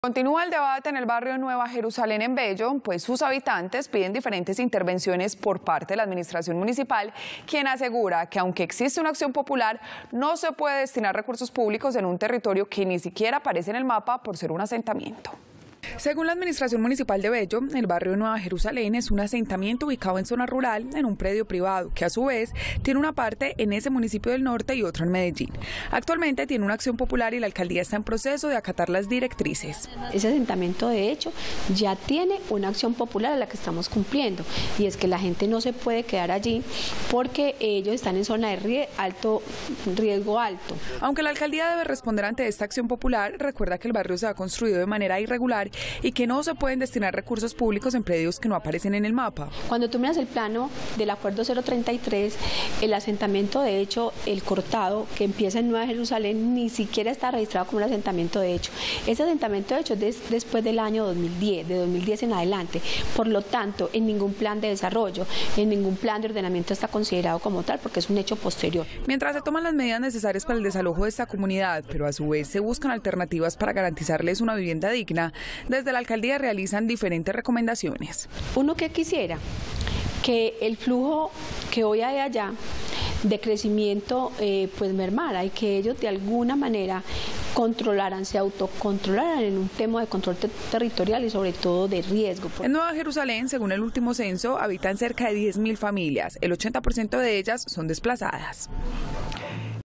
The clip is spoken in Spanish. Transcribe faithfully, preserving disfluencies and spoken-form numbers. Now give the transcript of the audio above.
Continúa el debate en el barrio Nueva Jerusalén en Bello, pues sus habitantes piden diferentes intervenciones por parte de la administración municipal, quien asegura que aunque existe una acción popular, no se puede destinar recursos públicos en un territorio que ni siquiera aparece en el mapa por ser un asentamiento. Según la administración municipal de Bello, el barrio Nueva Jerusalén es un asentamiento ubicado en zona rural en un predio privado que a su vez tiene una parte en ese municipio del norte y otra en Medellín. Actualmente tiene una acción popular y la alcaldía está en proceso de acatar las directrices. Ese asentamiento de hecho ya tiene una acción popular a la que estamos cumpliendo, y es que la gente no se puede quedar allí porque ellos están en zona de rie alto, riesgo alto. Aunque la alcaldía debe responder ante esta acción popular, recuerda que el barrio se ha construido de manera irregular y que no se pueden destinar recursos públicos en predios que no aparecen en el mapa. Cuando tú miras el plano del acuerdo cero treinta y tres, el asentamiento de hecho, el cortado, que empieza en Nueva Jerusalén, ni siquiera está registrado como un asentamiento de hecho. Ese asentamiento de hecho es después del año dos mil diez, de dos mil diez en adelante. Por lo tanto, en ningún plan de desarrollo, en ningún plan de ordenamiento está considerado como tal, porque es un hecho posterior. Mientras se toman las medidas necesarias para el desalojo de esta comunidad, pero a su vez se buscan alternativas para garantizarles una vivienda digna, desde la alcaldía realizan diferentes recomendaciones. Uno que quisiera que el flujo que hoy hay allá de crecimiento eh, pues mermara, y que ellos de alguna manera controlaran, se autocontrolaran en un tema de control te territorial y sobre todo de riesgo. En Nueva Jerusalén, según el último censo, habitan cerca de diez mil familias. El ochenta por ciento de ellas son desplazadas.